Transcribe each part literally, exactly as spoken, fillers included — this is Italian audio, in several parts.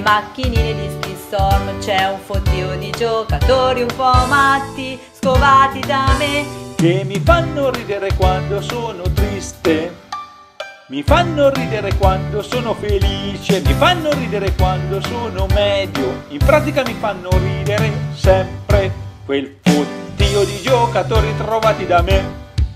macchinine di Skidstorm, c'è un fottio di giocatori un po' matti, scovati da me, che mi fanno ridere quando sono triste, mi fanno ridere quando sono felice, mi fanno ridere quando sono medio, in pratica mi fanno ridere sempre quel fottio di giocatori trovati da me.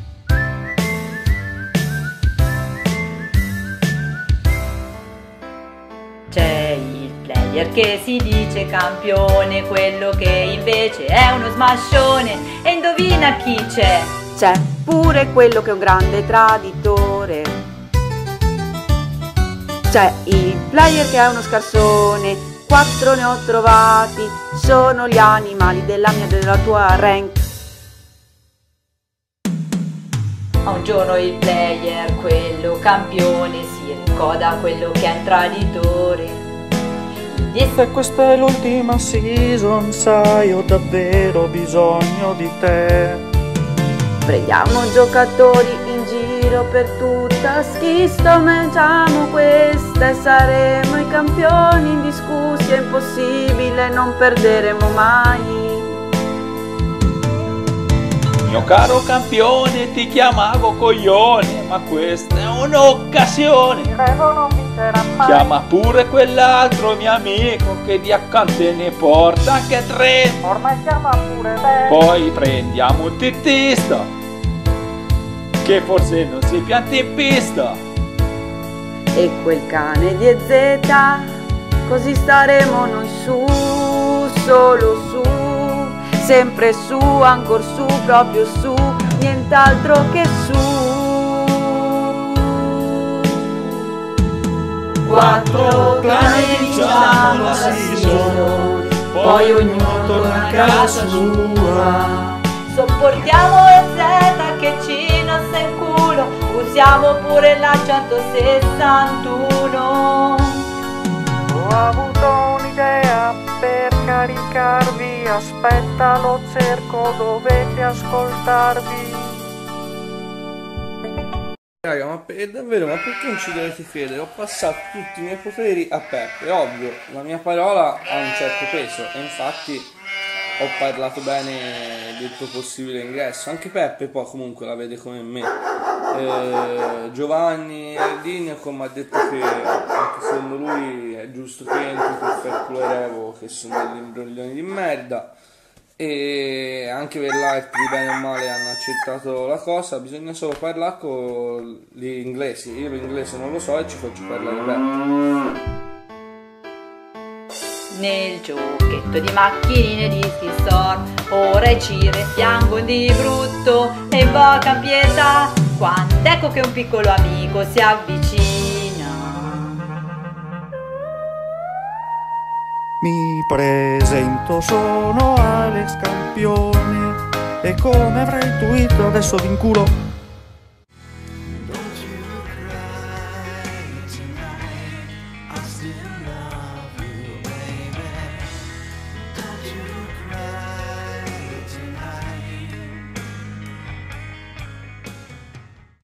C'è il player che si dice campione, quello che invece è uno smascione, e indovina chi c'è? C'è pure quello che è un grande traditore. C'è il player che è uno scarsone, quattro ne ho trovati, sono gli animali della mia e della tua rank. Un giorno il player, quello campione, si ricorda quello che è un traditore. Se questa è l'ultima season, sai, ho davvero bisogno di te. Prendiamo giocatori in giro per tutta Skidstorm, leggiamo questa e saremo i campioni indiscussi, è impossibile, non perderemo mai. Mio caro campione, ti chiamavo coglione, ma questa è un'occasione. Il Revo non vincerà mai. Chiama pure quell'altro mio amico che di accanto ne porta anche tre. Ormai chiama pure me. Poi prendiamo un tittista che forse non si pianta in pista. E quel cane di E Z, così staremo noi su, solo su, sempre su, ancor su, proprio su, nient'altro che su. Quattro cani vinciamo la season, poi ognuno torna a casa sua. Sopportiamo E Z che ci nostra in culo, usiamo pure la centosessantuno. Ho avuto un'idea per caricarvi, aspetta lo cerco, dovete ascoltarvi. Raga, ma per, davvero, ma perché non ci dovete credere? Ho passato tutti i miei poteri a Peppe, ovvio, la mia parola ha un certo peso e infatti ho parlato bene del tuo possibile ingresso. Anche Peppe poi comunque la vede come me. eh, Giovanni Ardini come ha detto che anche secondo lui è giusto che entri per far culo Revo, che sono degli imbroglioni di merda, e anche per l'altri bene o male hanno accettato la cosa. Bisogna solo parlare con gli inglesi, io l'inglese non lo so e ci faccio parlare bene. Nel giochetto di macchinine di Skidstorm, ora i cire piangono di brutto e invocano pietà, quando ecco che un piccolo amico si avvicina. Mi presento, sono Alex campione e come avrai intuito adesso vi inculo